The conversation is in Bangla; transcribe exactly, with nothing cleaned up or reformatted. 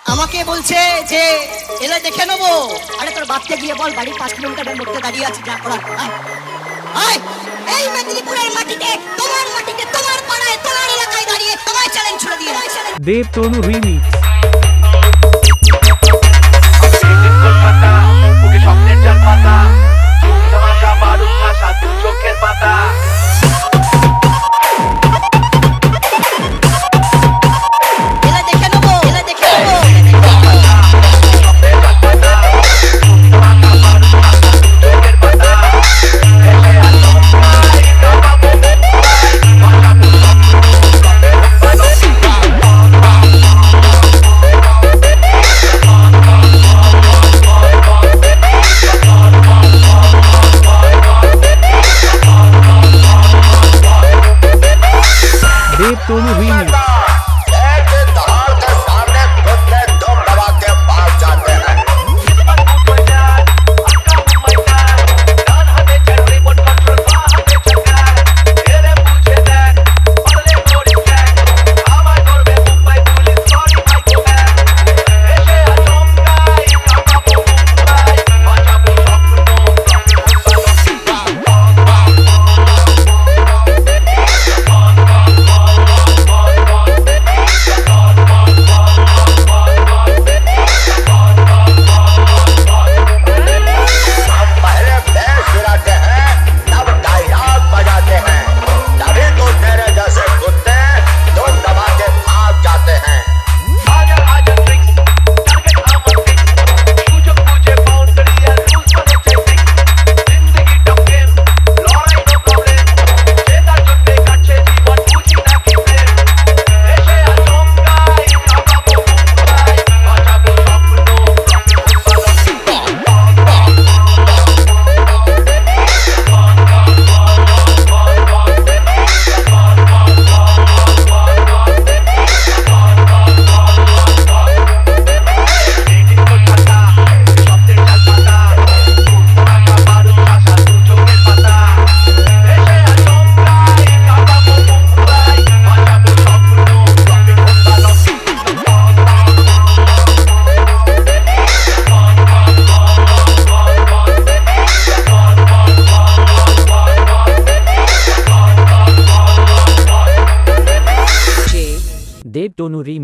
আমাকে বলছে যে এলে দেখে নেবো। আরে তোর বাপকে গিয়ে বল বাড়ির পাঁচ কিলোমিটারের মধ্যে দাঁড়িয়ে আছে, যা করার। এই মেদিনীপুরের মাটিতে, তোমার মাটিতে, তোমার পাড়ায়, তোমার এলাকায় দাঁড়িয়ে তোমায় চ্যালেঞ্জ ছুড়ে দিয়ে দেব তনু রিমিক্স। স্বপ্নের চার পাতা, তোমাশা বারুদ ভাষা দু চোখের পাতা। देव तोनू रीमिक्स। देव तोनू रीमिक्स।